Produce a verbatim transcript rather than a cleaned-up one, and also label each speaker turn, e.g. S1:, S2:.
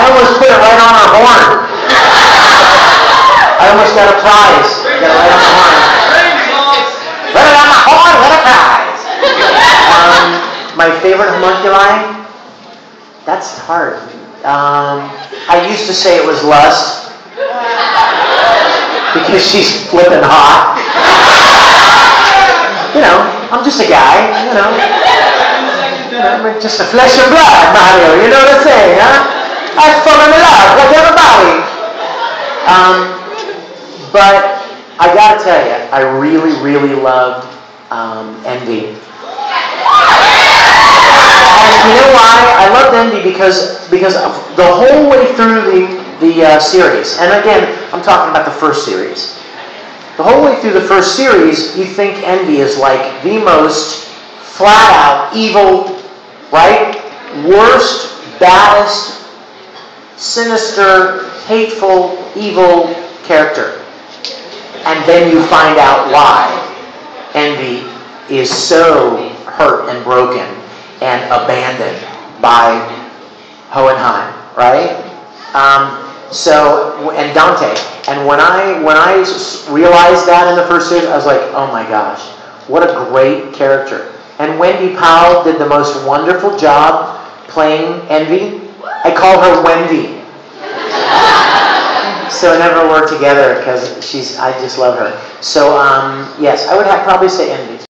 S1: I almost put it right on her horn. I almost got a prize. Got it right on the horn. Put it on the horn, what a prize. Um, my favorite homunculi? That's hard. Um, I used to say it was Lust. Because she's flippin' hot. You know, I'm just a guy, you know. You know, I'm just a flesh and blood, Mario, you know what I'm saying, huh? I've fallen in love like everybody. Um, but I gotta tell you, I really, really loved um, Envy. And you know why? I loved Envy because because of the whole way through the the uh, series, and again, I'm talking about the first series. The whole way through the first series, you think Envy is like the most flat-out evil, right? Worst, baddest, sinister, hateful, evil character. And then you find out why Envy is so hurt and broken and abandoned by Hohenheim, right? Um, so, and Dante. And when I when I realized that in the first series, I was like, oh my gosh, what a great character. And Wendy Powell did the most wonderful job playing Envy. I call her Wendy. So whenever we're together, because she's, I just love her. So um, yes, I would have probably say Envy.